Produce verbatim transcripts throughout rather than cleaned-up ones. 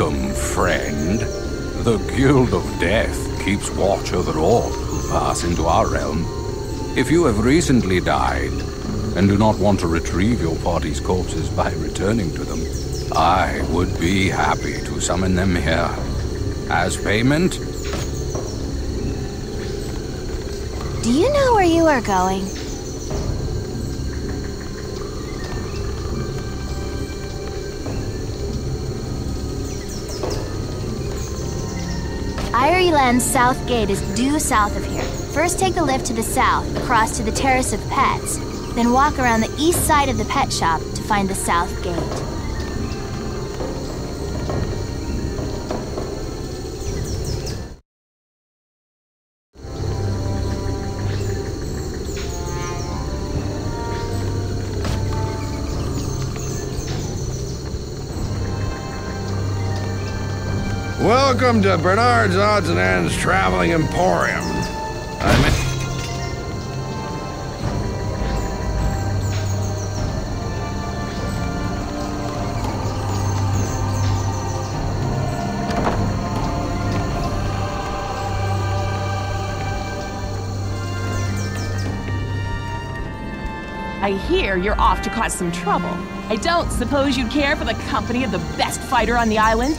Welcome, friend. The Guild of Death keeps watch over all who pass into our realm. If you have recently died, and do not want to retrieve your party's corpses by returning to them, I would be happy to summon them here. As payment... Do you know where you are going? Ireland's south gate is due south of here. First take the lift to the south, across to the Terrace of Pets, then walk around the east side of the pet shop to find the south gate. Welcome to Bernard's Odds and Ends Traveling Emporium. I'm in I hear you're off to cause some trouble. I don't suppose you'd care for the company of the best fighter on the island?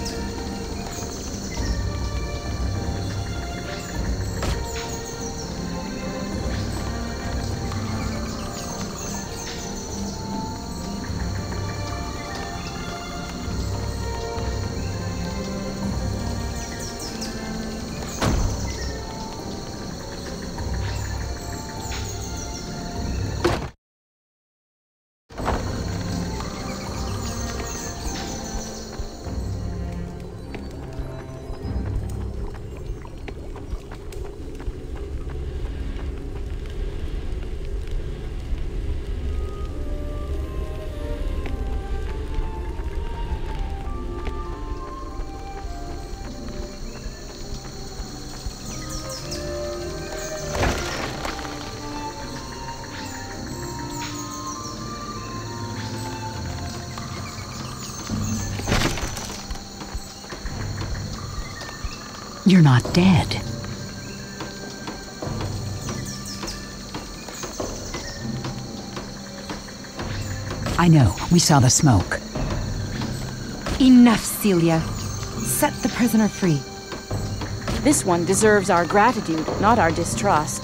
You're not dead. I know. We saw the smoke. Enough, Celia. Set the prisoner free. This one deserves our gratitude, not our distrust.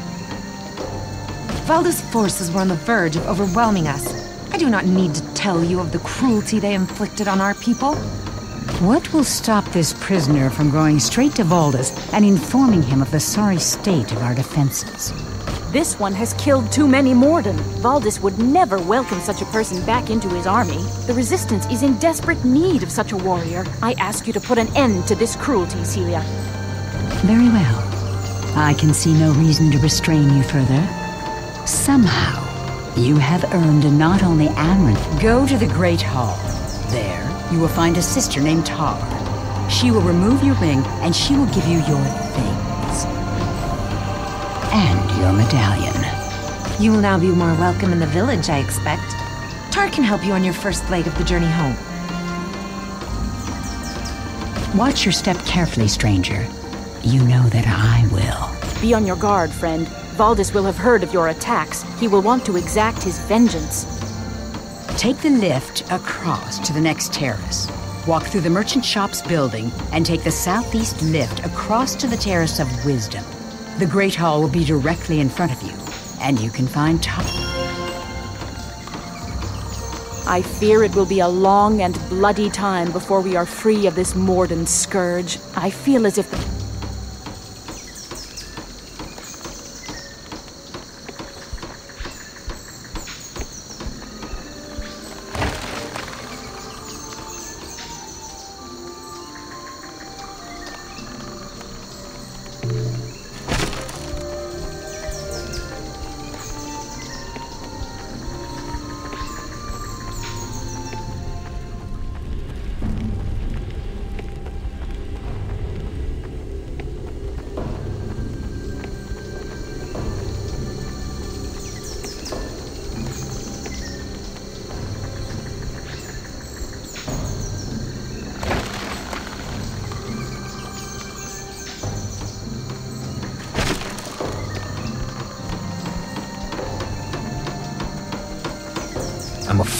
Valda's forces were on the verge of overwhelming us. I do not need to tell you of the cruelty they inflicted on our people. What will stop this prisoner from going straight to Valdis and informing him of the sorry state of our defenses? This one has killed too many Morden. Valdis would never welcome such a person back into his army. The Resistance is in desperate need of such a warrior. I ask you to put an end to this cruelty, Celia. Very well. I can see no reason to restrain you further. Somehow, you have earned not only Amryn. Go to the Great Hall. There, you will find a sister named Tar. She will remove your ring, and she will give you your things. And your medallion. You will now be more welcome in the village, I expect. Tar can help you on your first leg of the journey home. Watch your step carefully, stranger. You know that I will. Be on your guard, friend. Valdis will have heard of your attacks. He will want to exact his vengeance. Take the lift across to the next terrace. Walk through the merchant shop's building and take the southeast lift across to the Terrace of Wisdom. The Great Hall will be directly in front of you, and you can find Tar. I fear it will be a long and bloody time before we are free of this Morden scourge. I feel as if the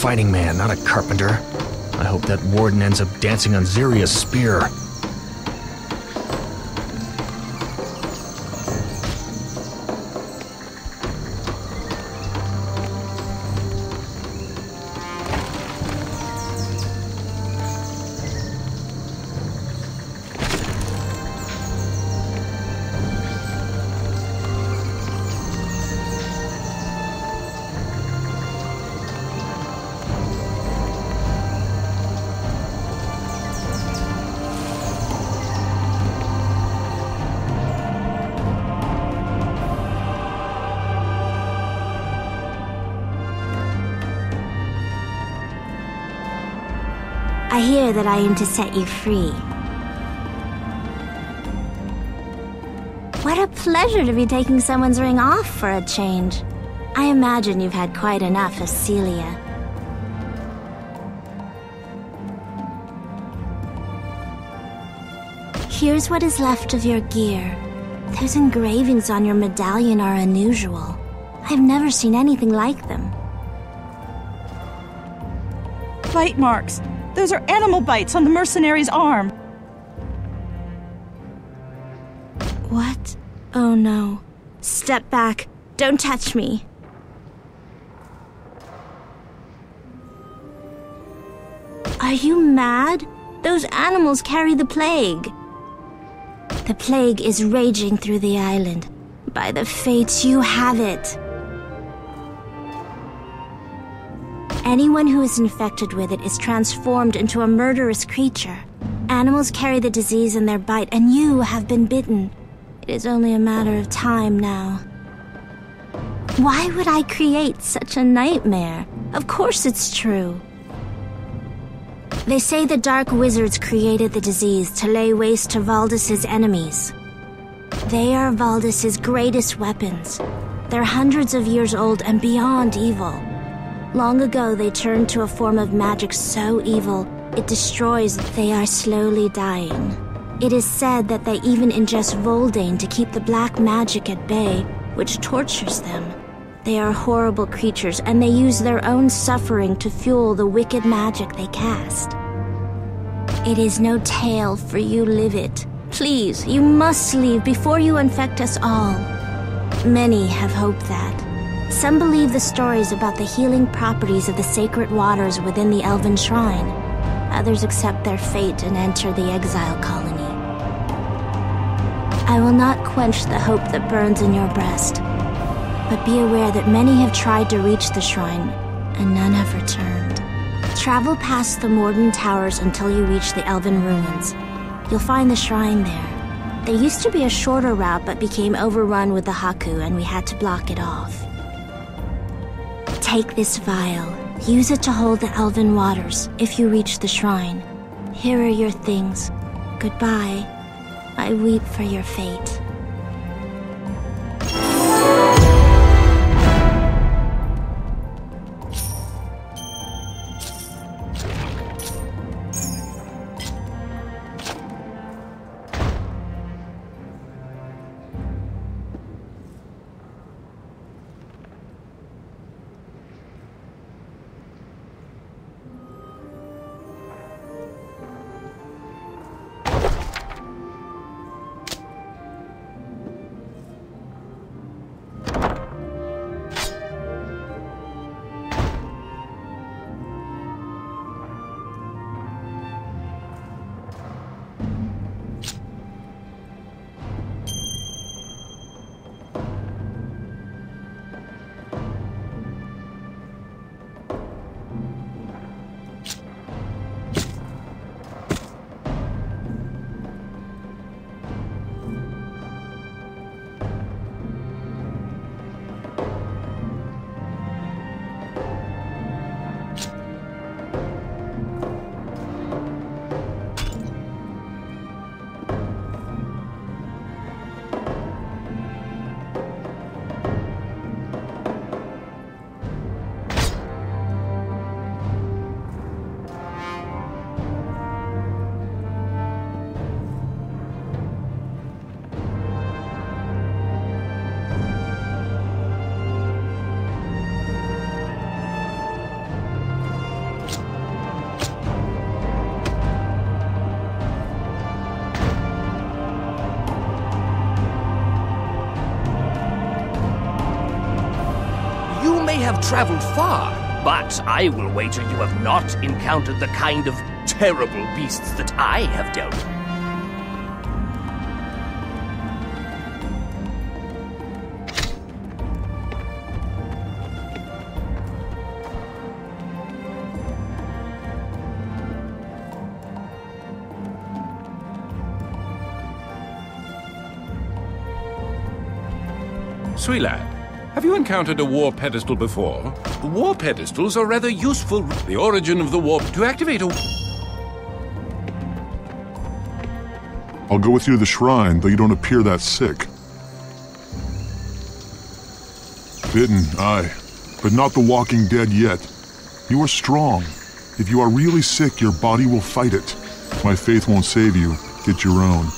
fighting man, not a carpenter. I hope that warden ends up dancing on Ziria's spear. I hear that I am to set you free. What a pleasure to be taking someone's ring off for a change. I imagine you've had quite enough of Celia. Here's what is left of your gear. Those engravings on your medallion are unusual. I've never seen anything like them. Bite marks. Those are animal bites on the mercenary's arm. What? Oh no. Step back. Don't touch me. Are you mad? Those animals carry the plague. The plague is raging through the island. By the fates, you have it. Anyone who is infected with it is transformed into a murderous creature. Animals carry the disease in their bite, and you have been bitten. It is only a matter of time now. Why would I create such a nightmare? Of course it's true. They say the Dark Wizards created the disease to lay waste to Valdis's enemies. They are Valdis's greatest weapons. They're hundreds of years old and beyond evil. Long ago, they turned to a form of magic so evil, it destroys. They are slowly dying. It is said that they even ingest Voldane to keep the black magic at bay, which tortures them. They are horrible creatures, and they use their own suffering to fuel the wicked magic they cast. It is no tale, for you live it. Please, you must leave before you infect us all. Many have hoped that. Some believe the stories about the healing properties of the sacred waters within the Elven Shrine. Others accept their fate and enter the exile colony. I will not quench the hope that burns in your breast, but be aware that many have tried to reach the shrine, and none have returned. Travel past the Morden Towers until you reach the Elven Ruins. You'll find the shrine there. There used to be a shorter route, but became overrun with the Haku, and we had to block it off. Take this vial. Use it to hold the Elven waters if you reach the shrine. Here are your things. Goodbye. I weep for your fate. have traveled far, but I will wager you have not encountered the kind of terrible beasts that I have dealt with. Sweet lad, have you encountered a war pedestal before? War pedestals are rather useful. The origin of the war to activate a... I'll go with you to the shrine, though you don't appear that sick. Bitten, aye, but not the walking dead yet. You are strong. If you are really sick, your body will fight it. My faith won't save you. Get your own.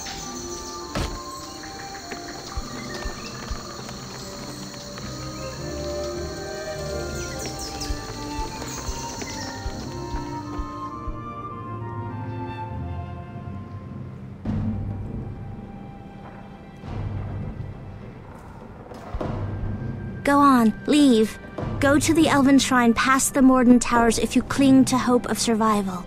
Go on, leave. Go to the Elven Shrine past the Morden Towers if you cling to hope of survival.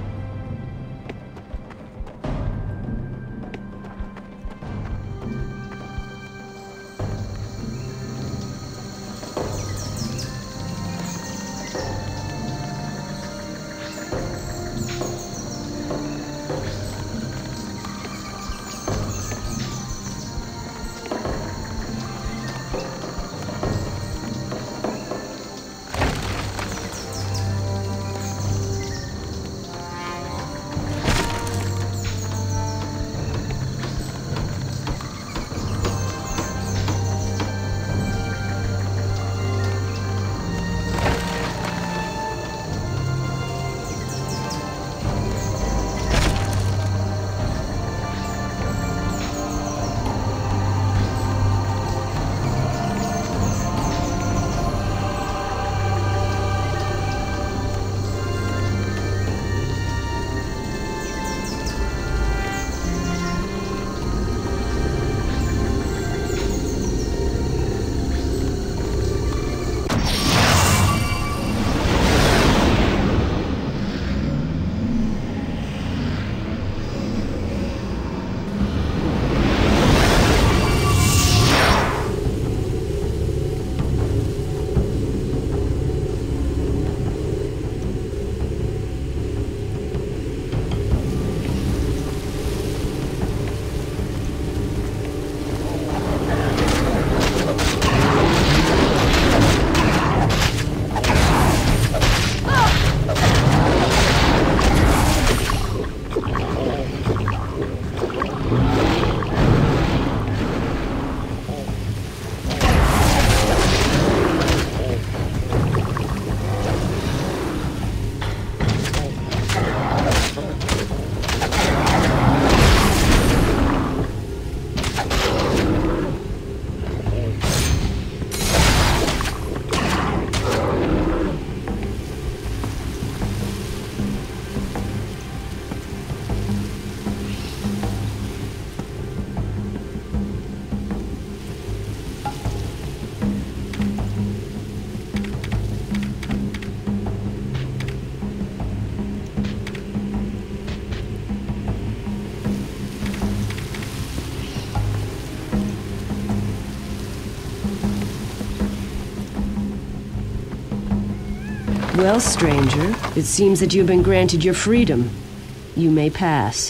Well, stranger, it seems that you've been granted your freedom. You may pass.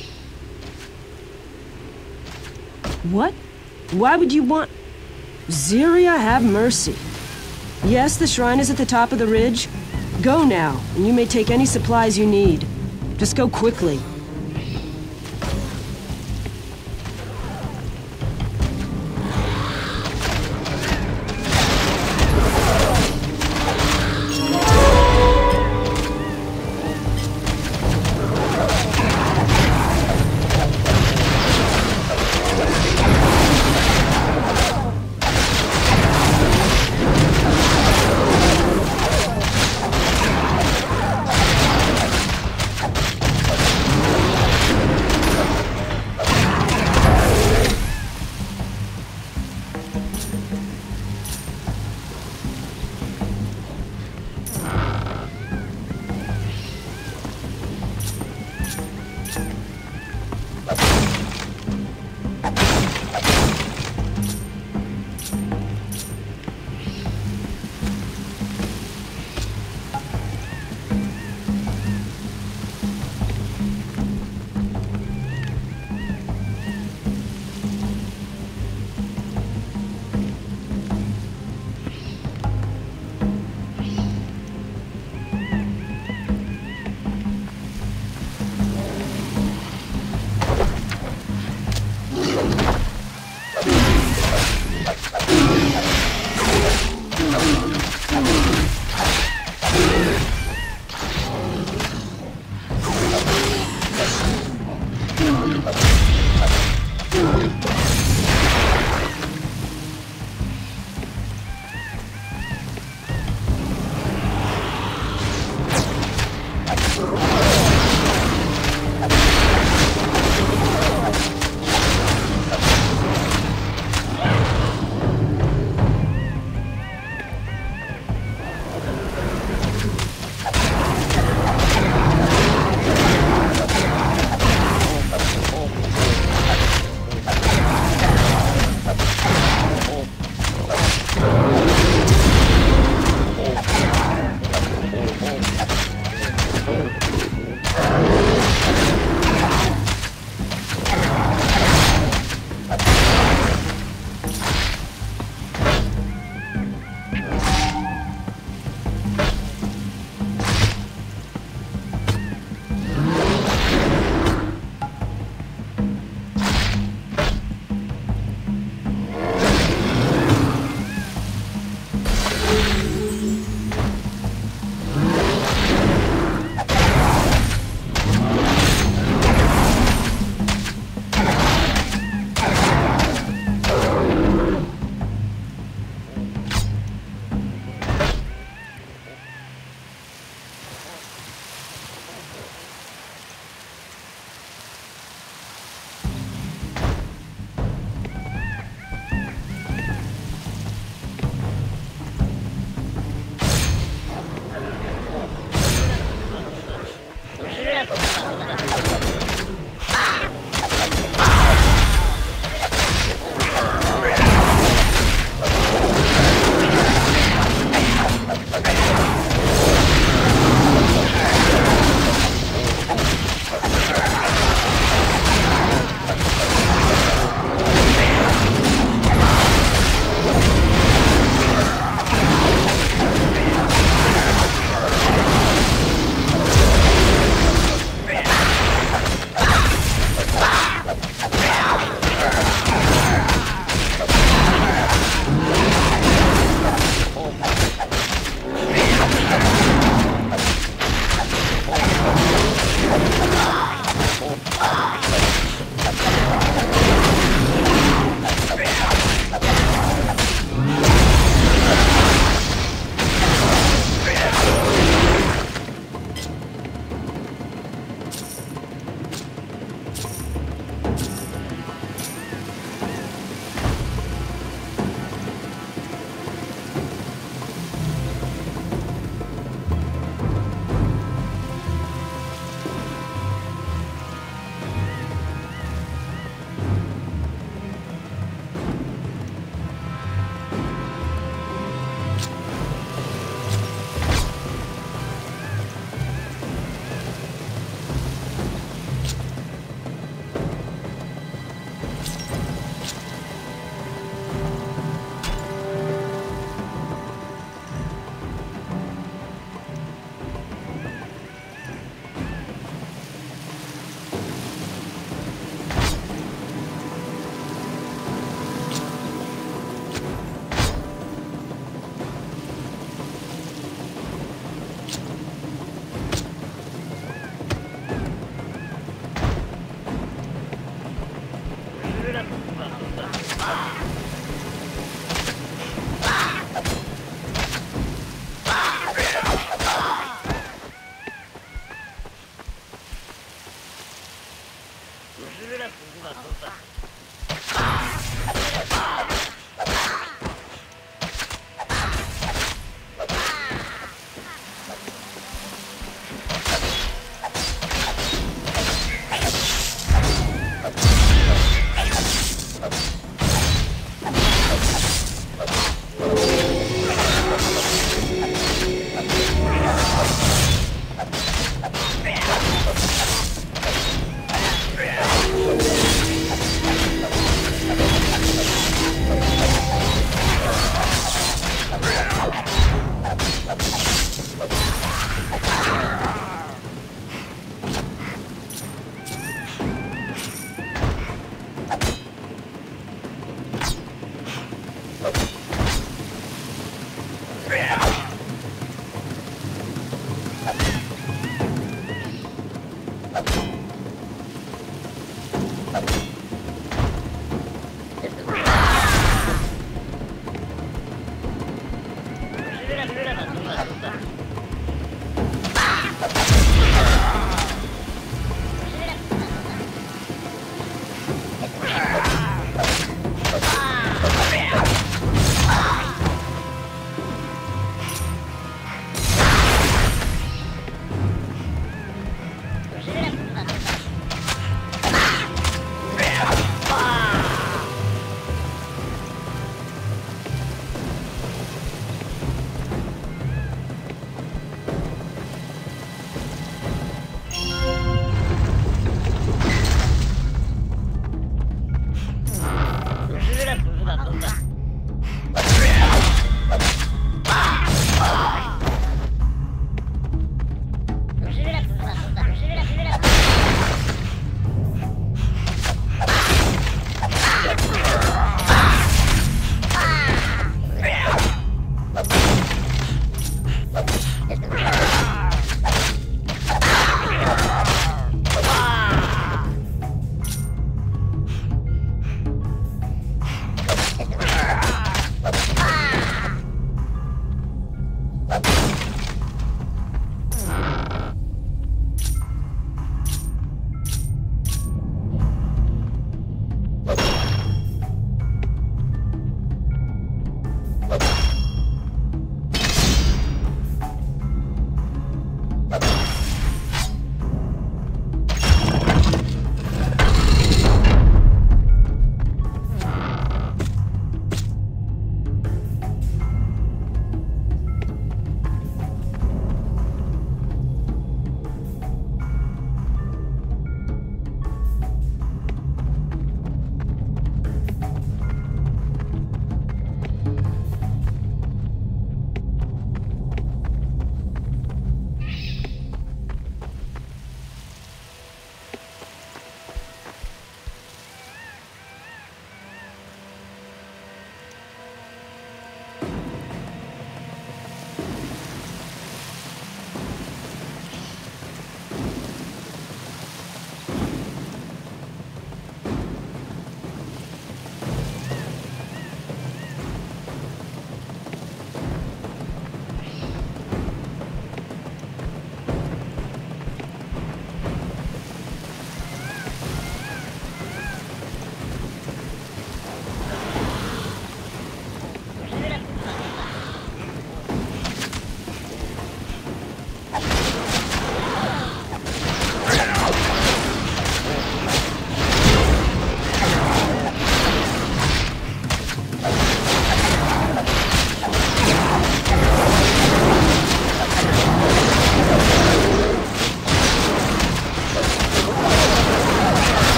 What? Why would you want... Zyria, have mercy. Yes, the shrine is at the top of the ridge. Go now, and you may take any supplies you need. Just go quickly.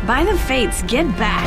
By the fates, get back!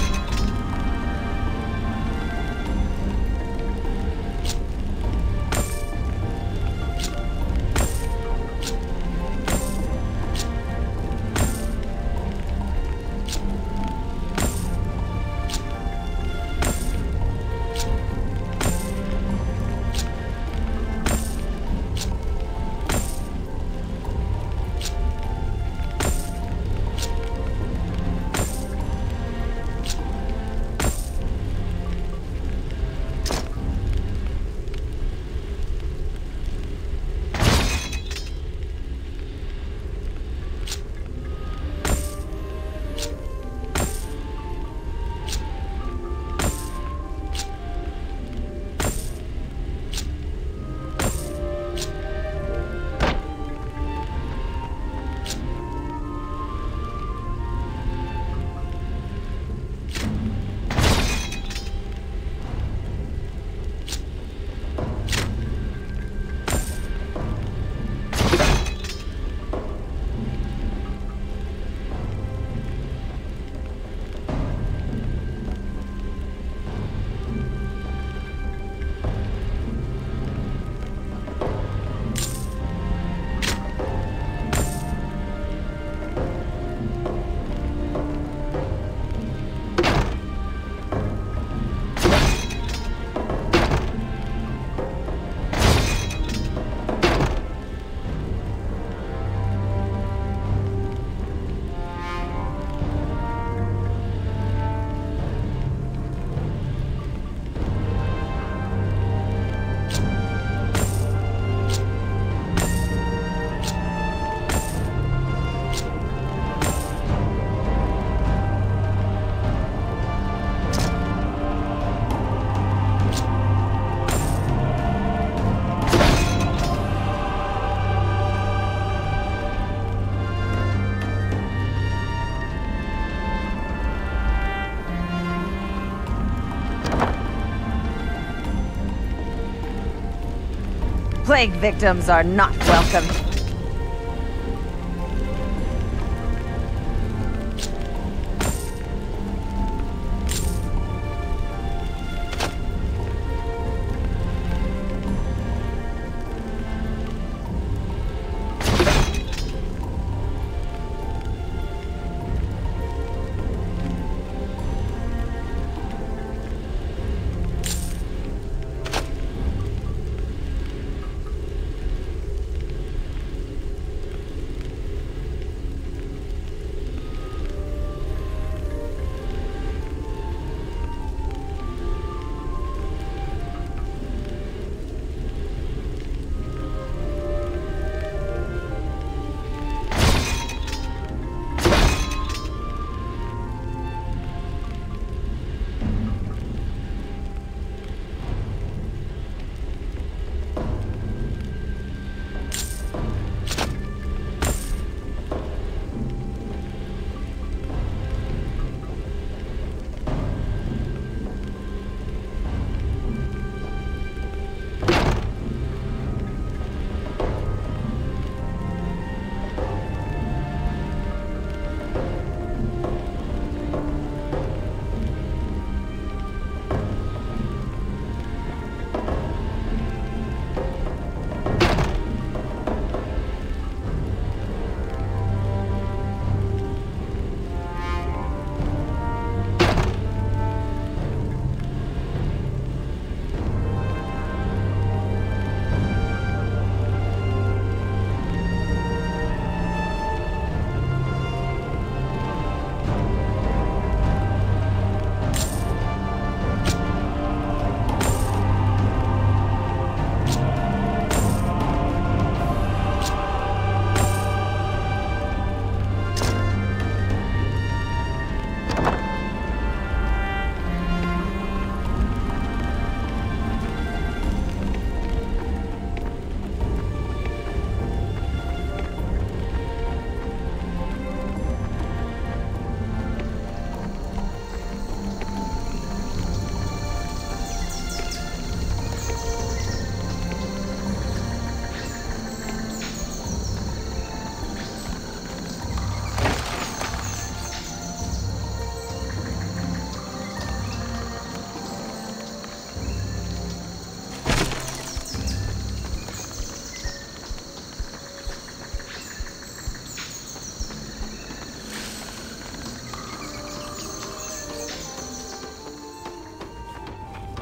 Plague victims are not welcome.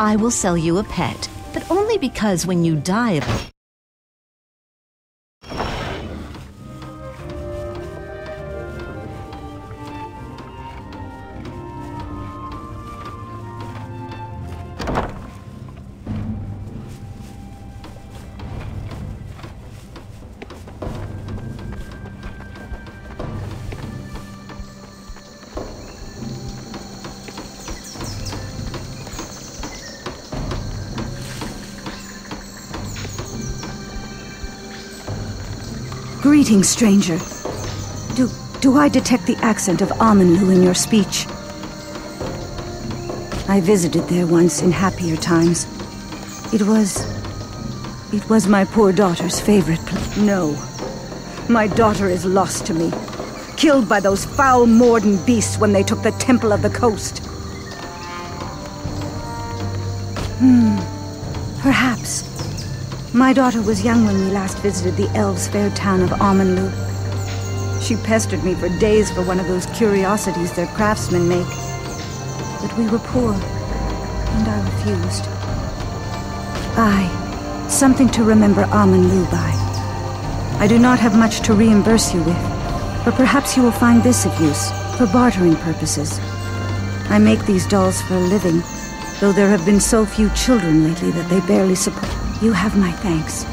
I will sell you a pet, but only because when you die of it, Greetings, stranger. Do, do I detect the accent of Amanlu in your speech? I visited there once in happier times. It was... It was my poor daughter's favorite place. No. My daughter is lost to me. Killed by those foul Morden beasts when they took the Temple of the Coast. Hmm. Perhaps. My daughter was young when we last visited the elves' fair town of Amanlu. She pestered me for days for one of those curiosities their craftsmen make. But we were poor, and I refused. Aye, something to remember Amanlu by. I do not have much to reimburse you with, but perhaps you will find this of use, for bartering purposes. I make these dolls for a living, though there have been so few children lately that they barely support. You have my thanks.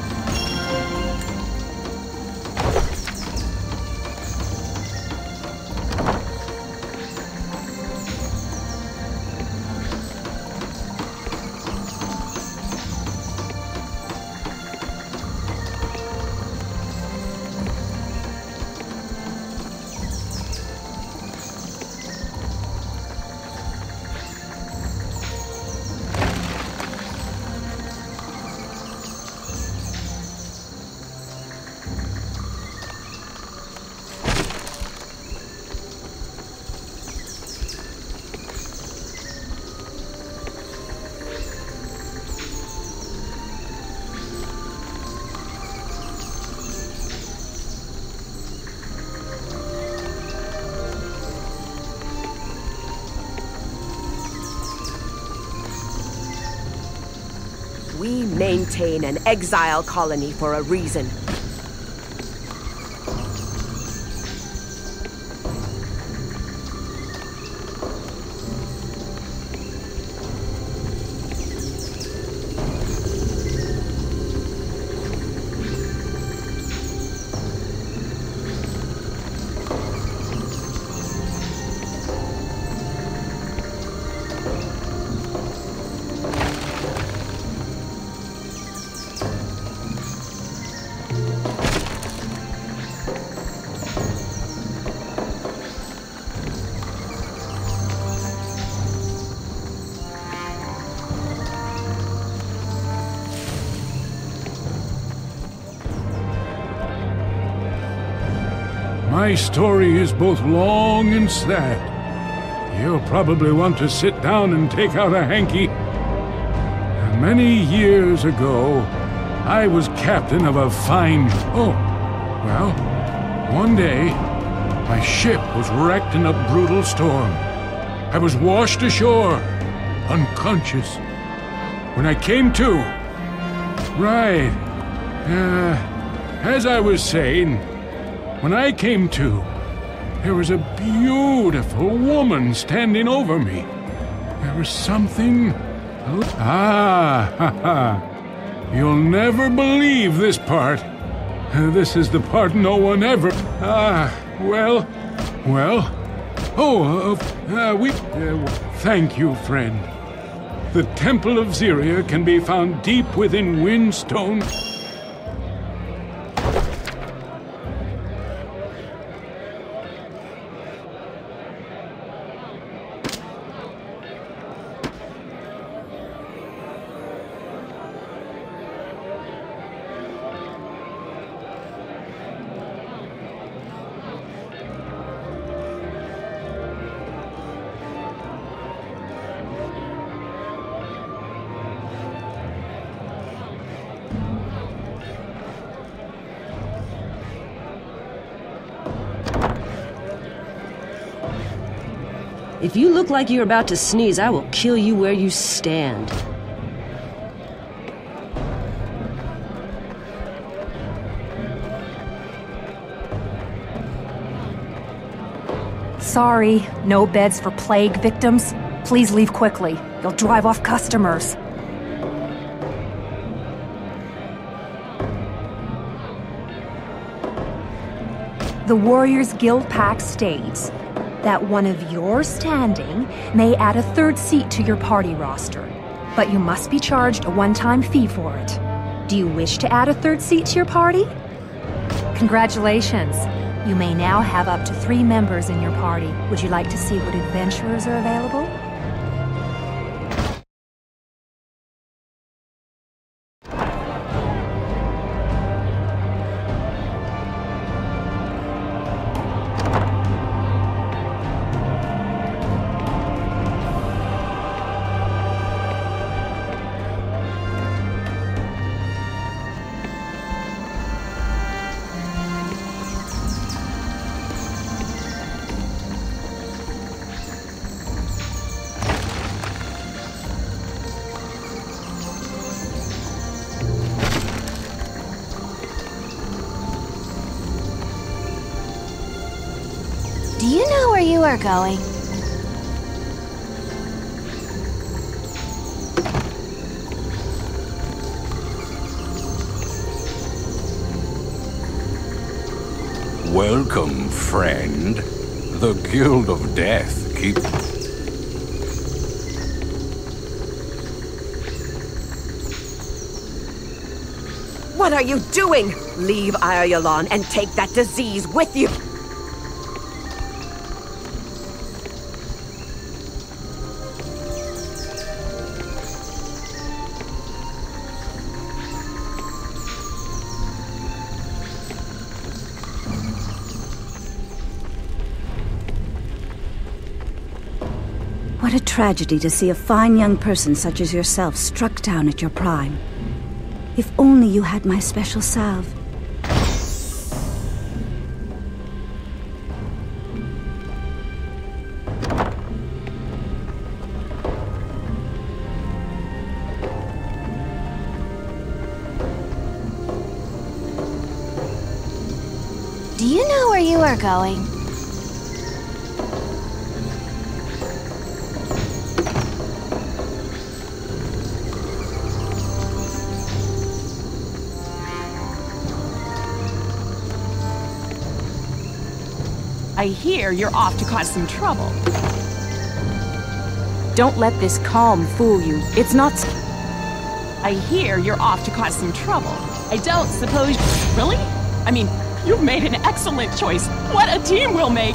We maintain an exile colony for a reason. My story is both long and sad. You'll probably want to sit down and take out a hanky. Many years ago, I was captain of a fine... Oh, well, one day, my ship was wrecked in a brutal storm. I was washed ashore, unconscious. When I came to... Right. Uh, as I was saying... When I came to, there was a beautiful woman standing over me. There was something... Ah, ha, ha. You'll never believe this part. This is the part no one ever... Ah, well, well... Oh, uh, uh, we... Uh, thank you, friend. The Temple of Ziria can be found deep within Windstone... If you look like you're about to sneeze, I will kill you where you stand. Sorry, no beds for plague victims. Please leave quickly. You'll drive off customers. The Warriors Guild Pact states that one of your standing may add a third seat to your party roster, but you must be charged a one-time fee for it. Do you wish to add a third seat to your party? Congratulations. You may now have up to three members in your party. Would you like to see what adventurers are available? Do you know where you are going? Welcome, friend. The Guild of Death keep... What are you doing? Leave Ireland and take that disease with you! What a tragedy to see a fine young person such as yourself struck down at your prime. If only you had my special salve. Do you know where you are going? I hear you're off to cause some trouble. Don't let this calm fool you. It's not... I hear you're off to cause some trouble. I don't suppose... Really? I mean, you've made an excellent choice. What a team we'll make!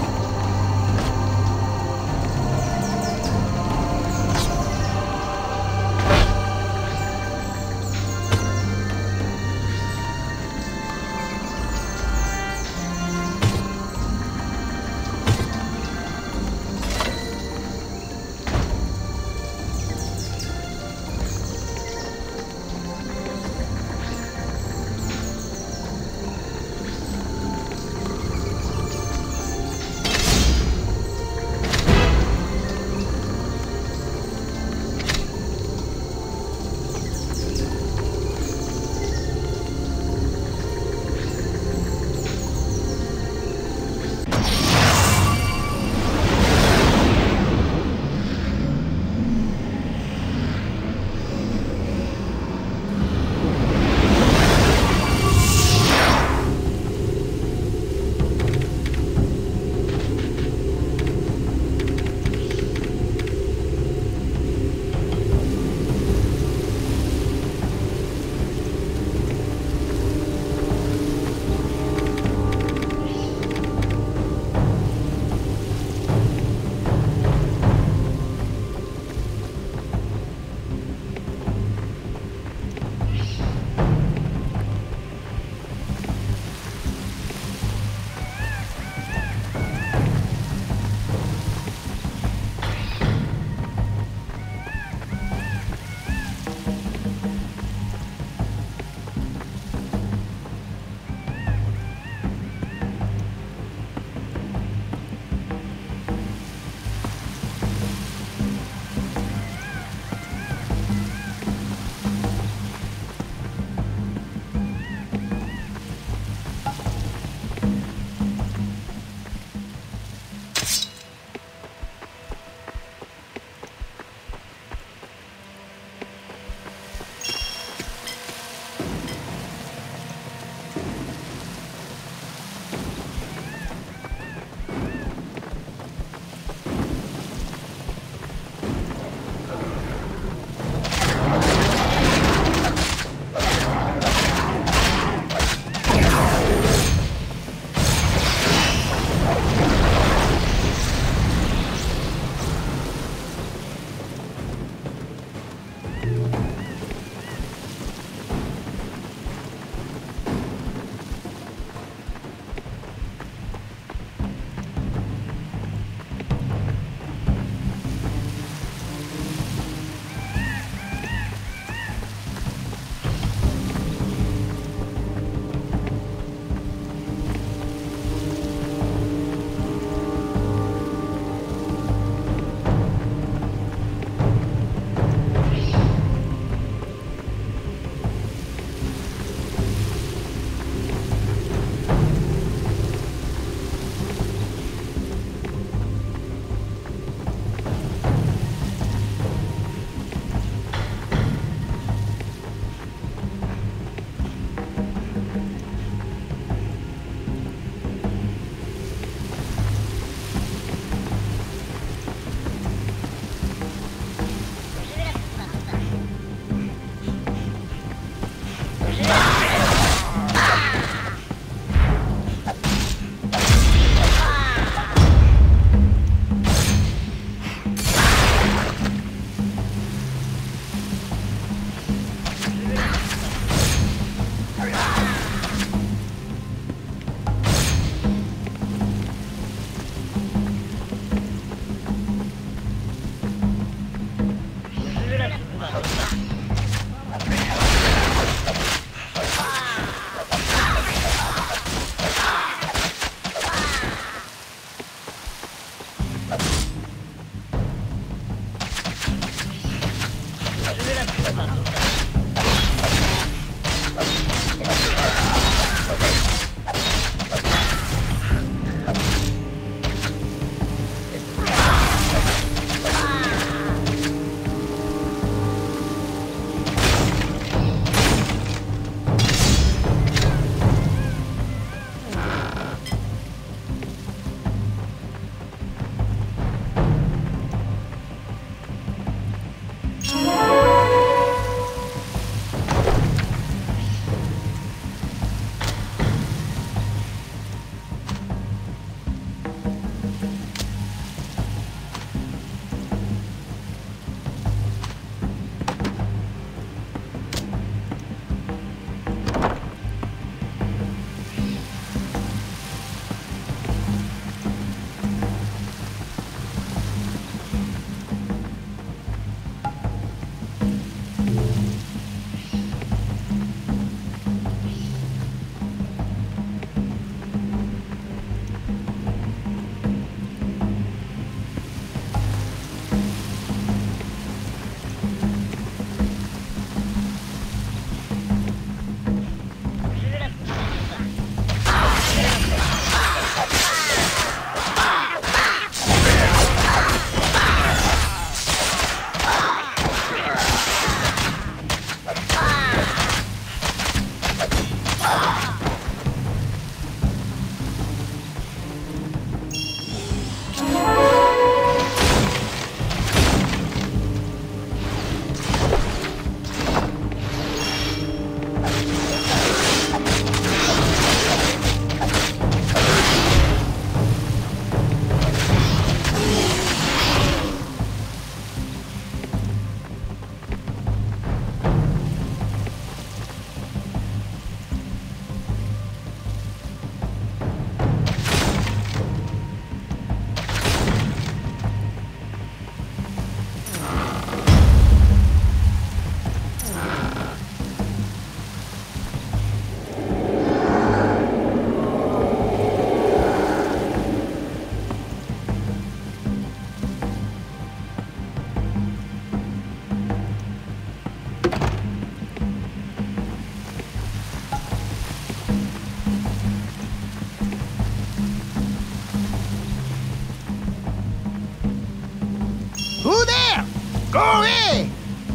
Who there? Go away!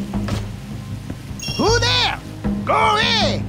Who there? Go away!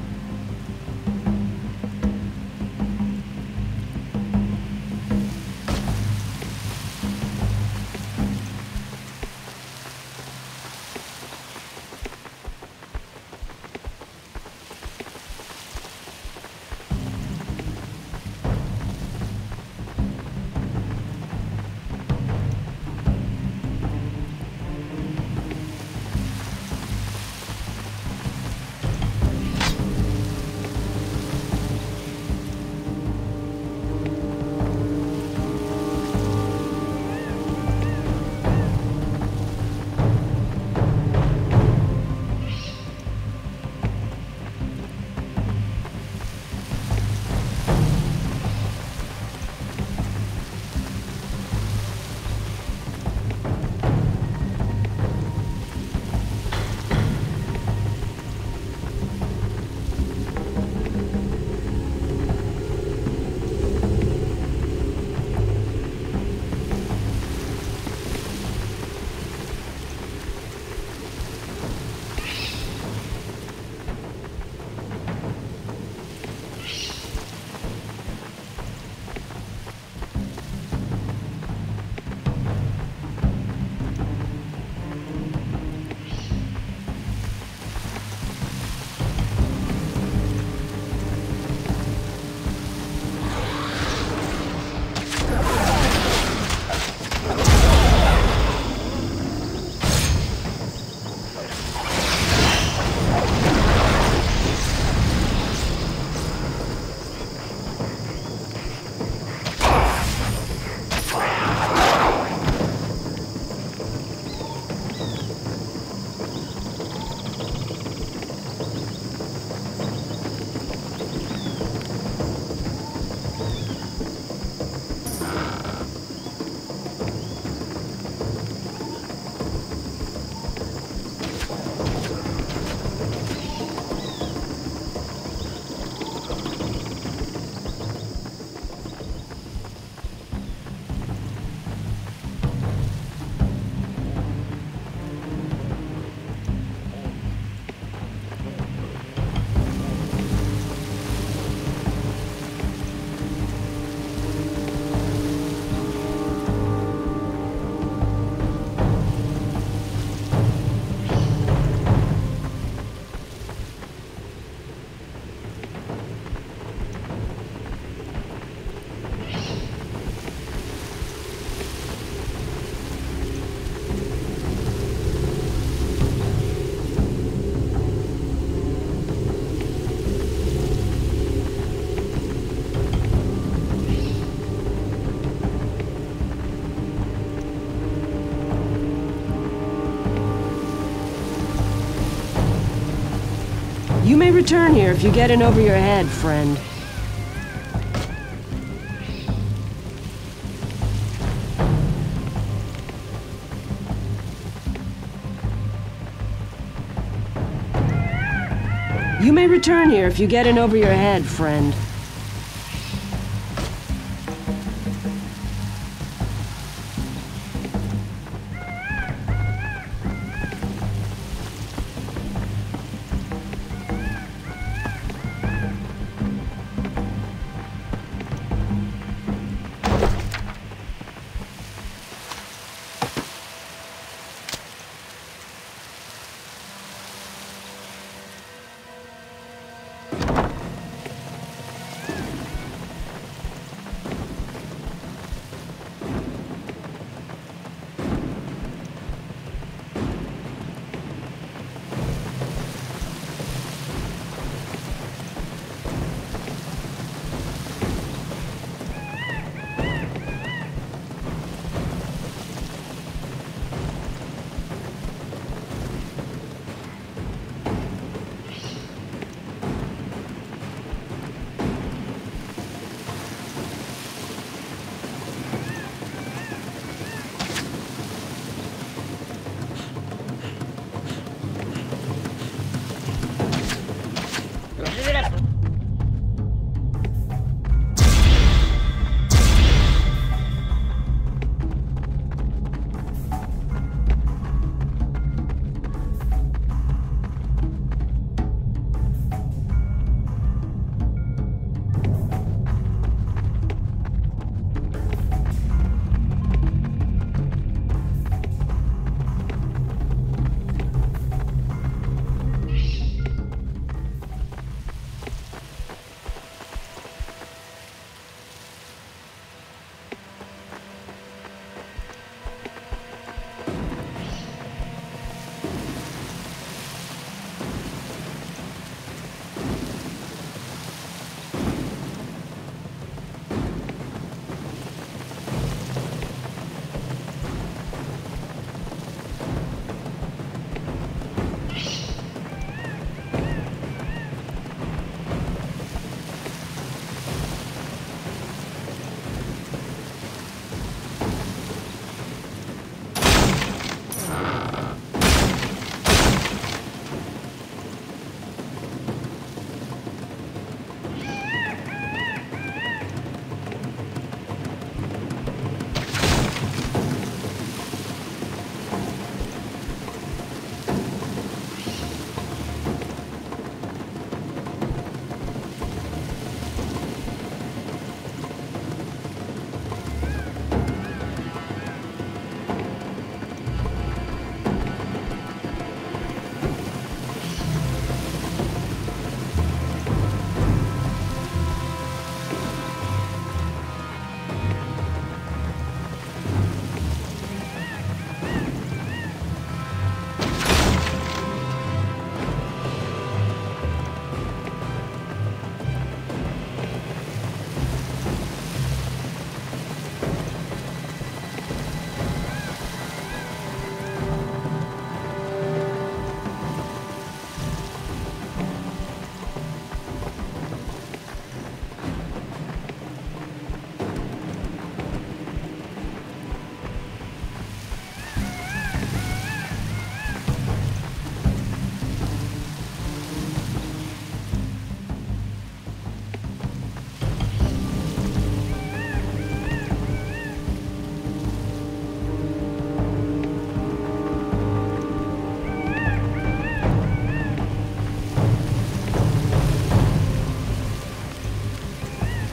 You may return here if you get in over your head, friend. You may return here if you get in over your head, friend.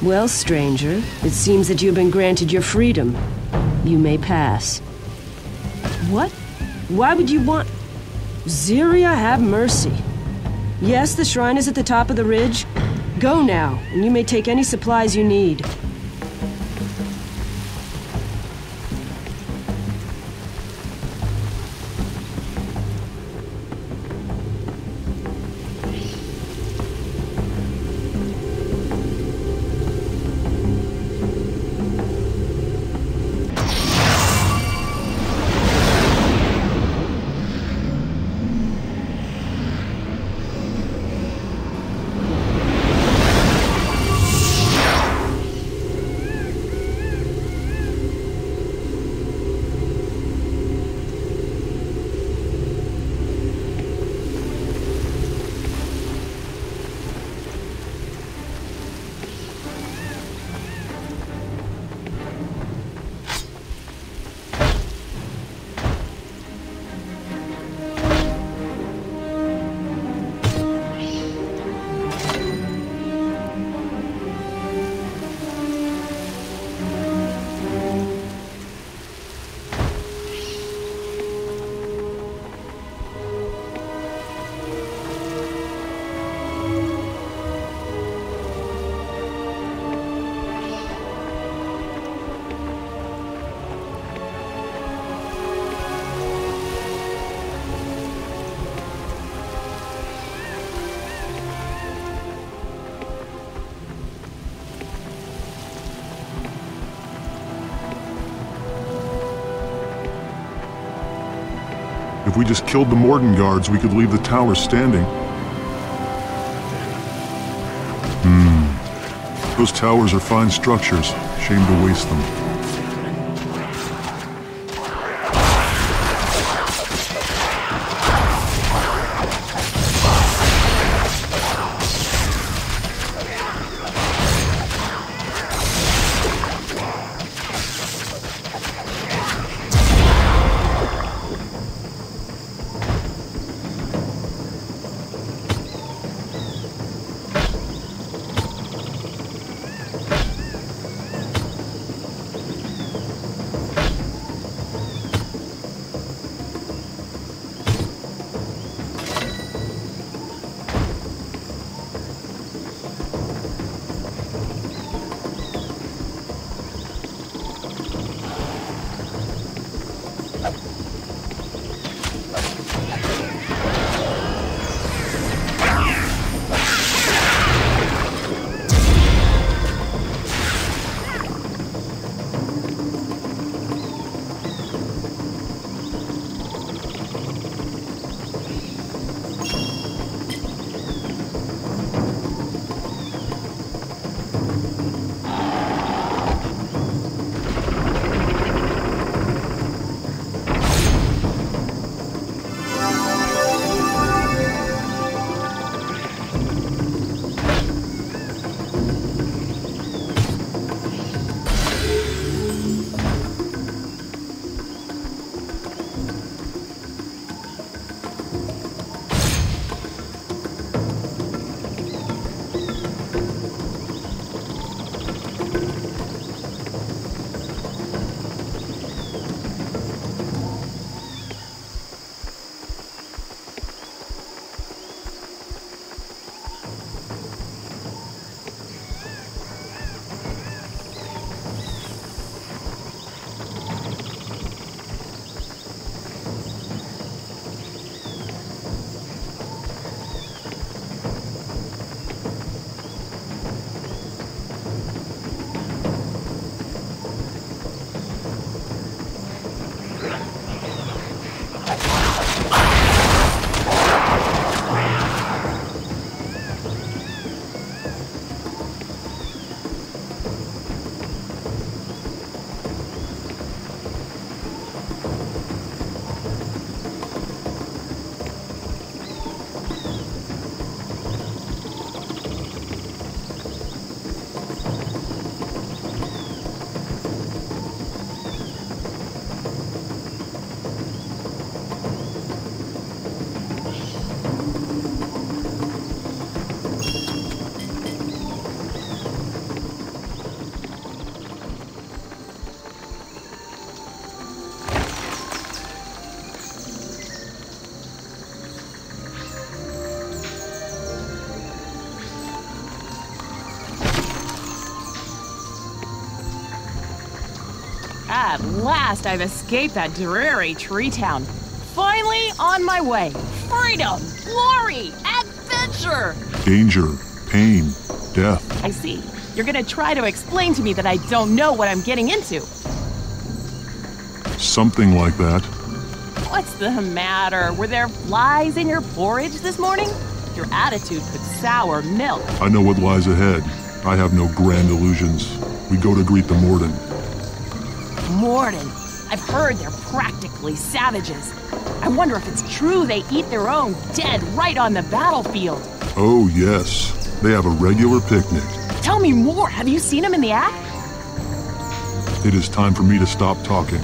Well, stranger, it seems that you've been granted your freedom. You may pass. What? Why would you want... Ziria, have mercy. Yes, the shrine is at the top of the ridge. Go now, and you may take any supplies you need. If we just killed the Morden guards, we could leave the tower standing. Hmm. Those towers are fine structures. Shame to waste them. At last, I've escaped that dreary tree town. Finally on my way. Freedom, glory, adventure! Danger, pain, death. I see. You're gonna try to explain to me that I don't know what I'm getting into. Something like that. What's the matter? Were there flies in your porridge this morning? Your attitude could sour milk. I know what lies ahead. I have no grand illusions. We go to greet the Morden. Morden? I've heard they're practically savages. I wonder if it's true they eat their own dead right on the battlefield. Oh, yes. They have a regular picnic. Tell me more. Have you seen them in the act? It is time for me to stop talking.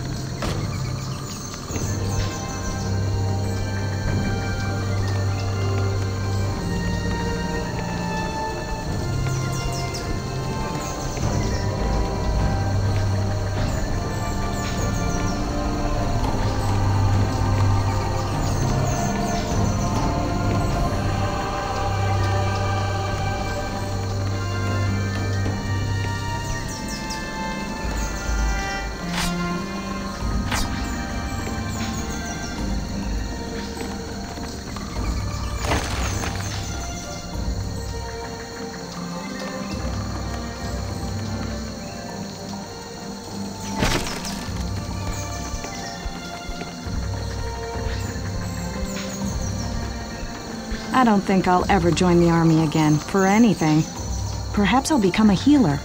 I don't think I'll ever join the army again, for anything. Perhaps I'll become a healer.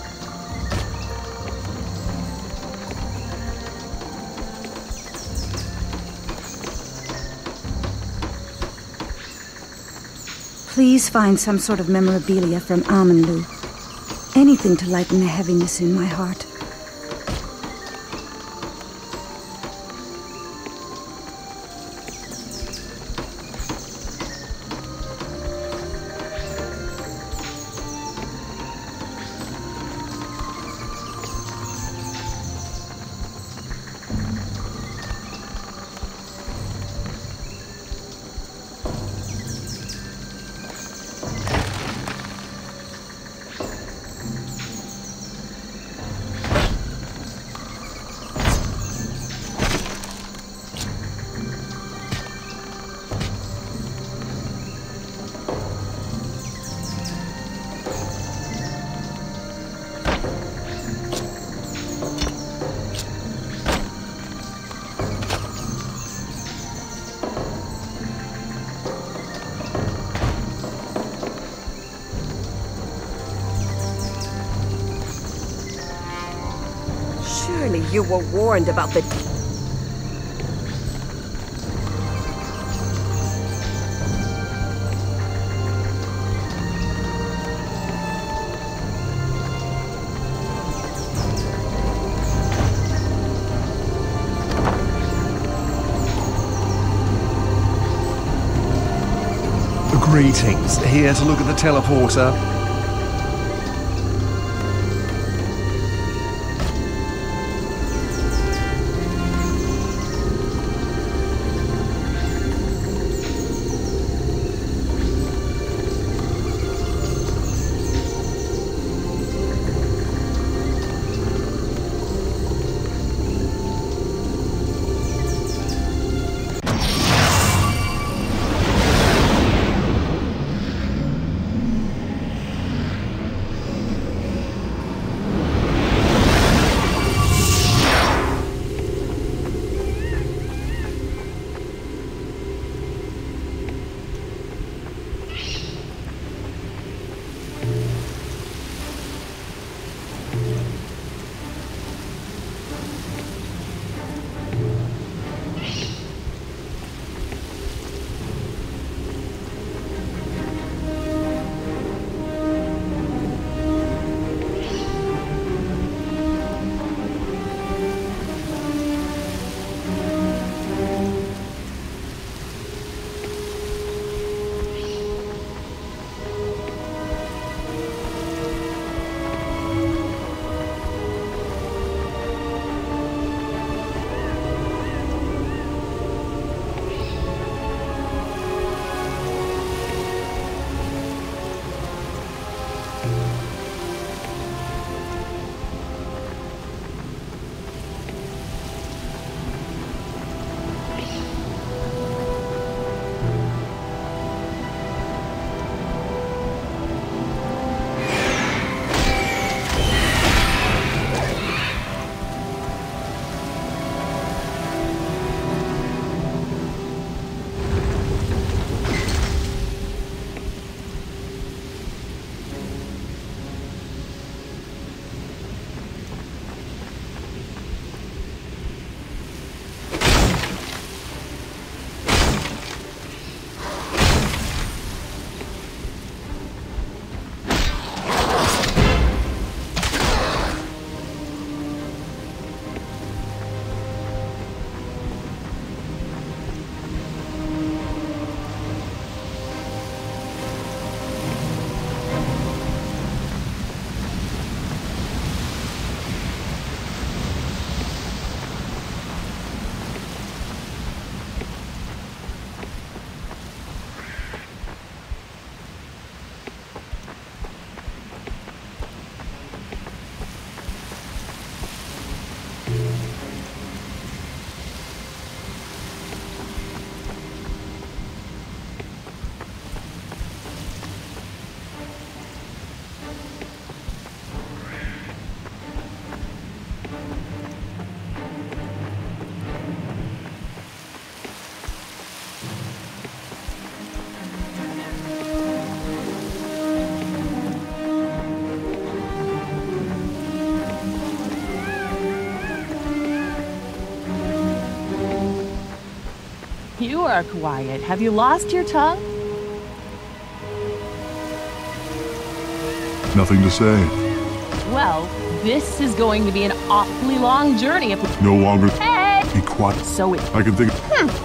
Please find some sort of memorabilia from Aman'Lu. Anything to lighten the heaviness in my heart. Surely you were warned about the... Greetings. Here to look at the teleporter. are quiet. Have you lost your tongue? Nothing to say. Well, this is going to be an awfully long journey if we... No longer. Hey! Be quiet. So it... I can think... Hmm.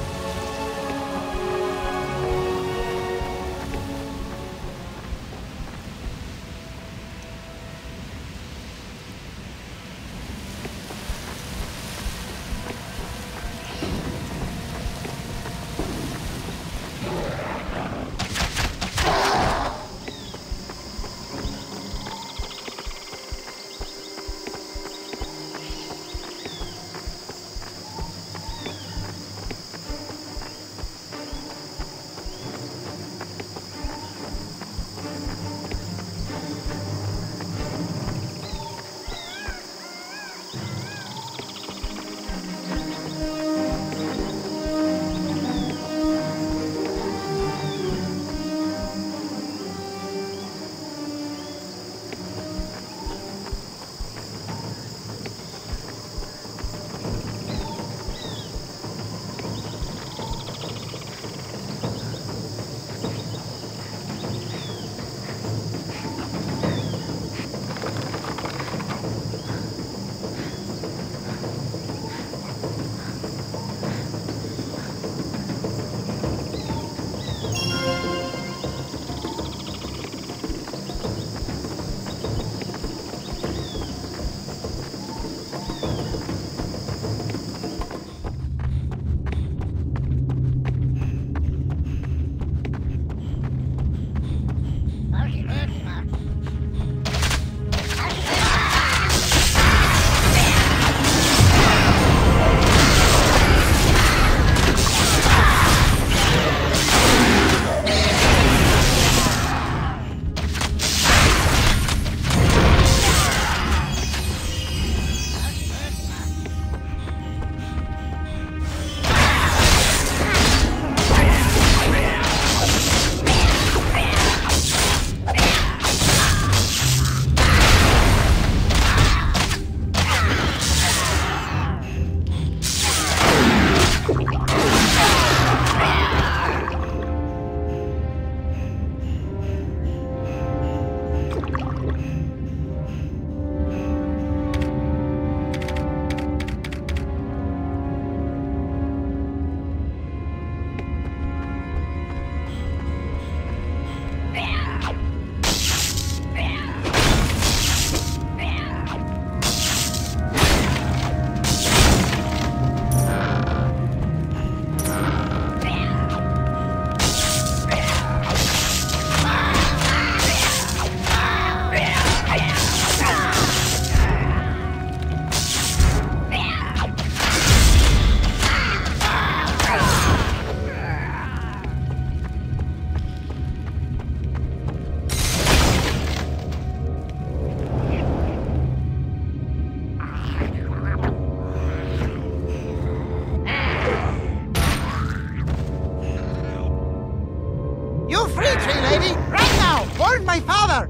my father!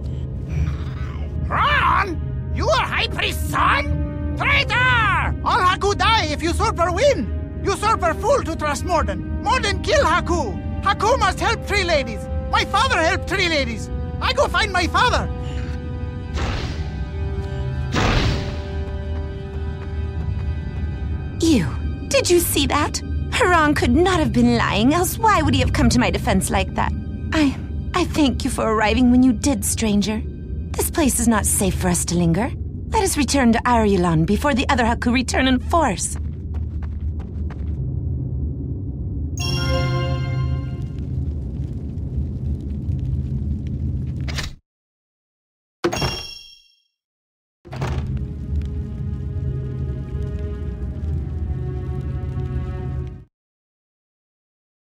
Ron! You are High Priest's son? Traitor! All Haku die if usurper win! Usurper fool to trust Morden! Morden kill Haku! Haku must help Tree Ladies! My father helped Tree Ladies! I go find my father! You, did you see that? Haran could not have been lying, else why would he have come to my defense like that? I... I thank you for arriving when you did, stranger. This place is not safe for us to linger. Let us return to Aryulon before the other Haku return in force.